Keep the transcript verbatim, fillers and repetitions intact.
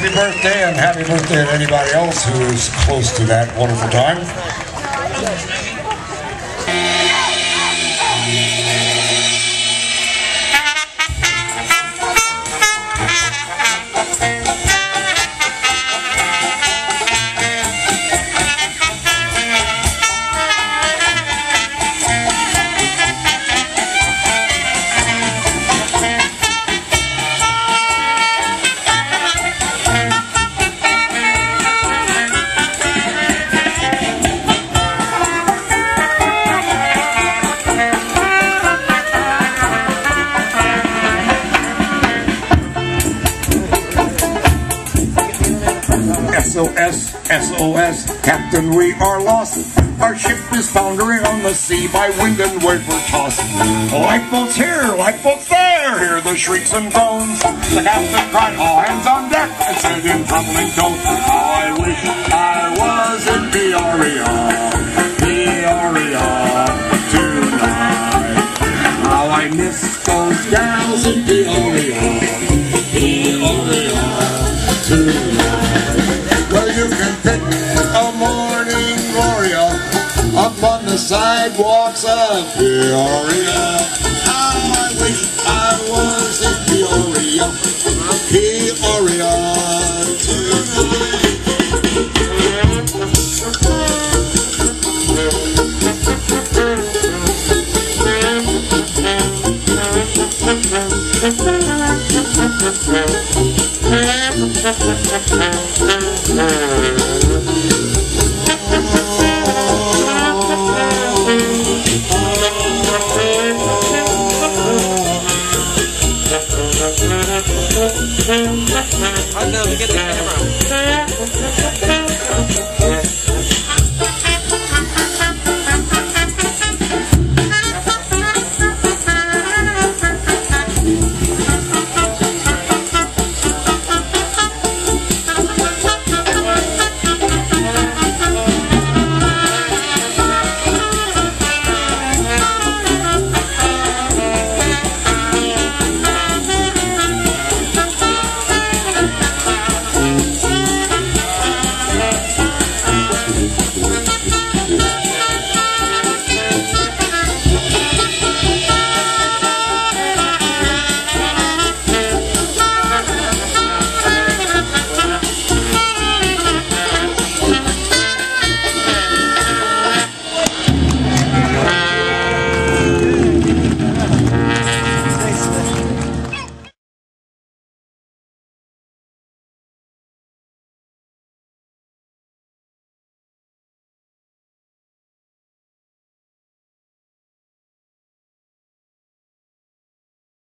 happy birthday, and happy birthday to anybody else who is close to that wonderful time. S O S, S O S, Captain, we are lost. Our ship is foundering on the sea by wind and wave we're tossed. Lifeboats here, lifeboats there, hear the shrieks and groans. The captain cried, all hands on deck, and said in trembling tones, I wish I was in Peoria, Peoria tonight. How I miss those gals in Peoria, Peoria tonight. Well, you can pick a morning gloria up on the sidewalks of Peoria. How I wish I was in Peoria, Peoria tonight.